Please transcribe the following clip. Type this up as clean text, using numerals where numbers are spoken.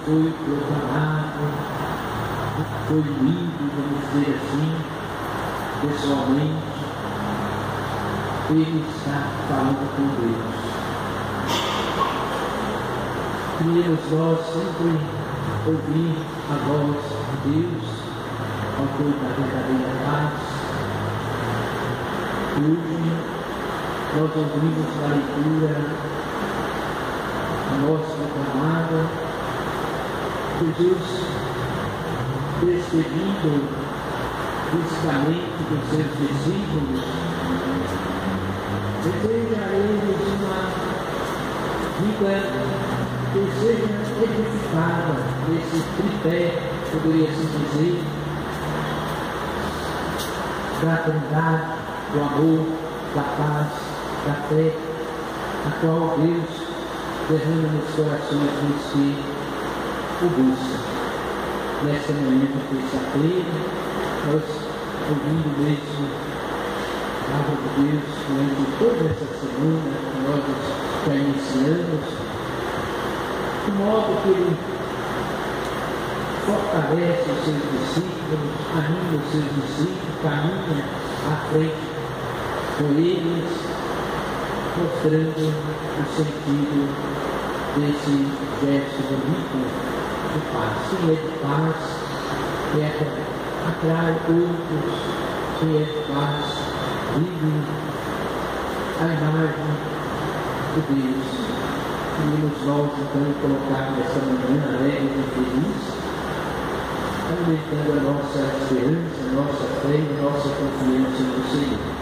foi proclamado, foi lido, vamos dizer assim, pessoalmente, ele está falando com Deus. Queríamos nós sempre ouvir a voz de Deus, autor da verdadeira paz. Hoje nós ouvimos na leitura a nossa proclamada, Jesus, despedindo fisicamente dos seus discípulos, deseja a eles uma vida que seja edificada nesse tripé, poderia se dizer, da fraternidade, do amor, da paz, da fé, a qual Deus derrama nos corações dos que o buscam. Nessa manhã de terça-feira, nós ouvindo mesmo a palavra de Deus durante toda essa semana que nós já iniciamos, de modo que Ele fortalece os seus discípulos, anima os seus discípulos, caminha à frente com eles, mostrando o sentido desse gesto bonito de paz. Quem é de paz, atrai outros, quem é de paz, vive a imagem de Deus. Queremos nós então colocar nessa manhã alegre e feliz, alimentando a nossa esperança, a nossa fé e a nossa confiança no Senhor.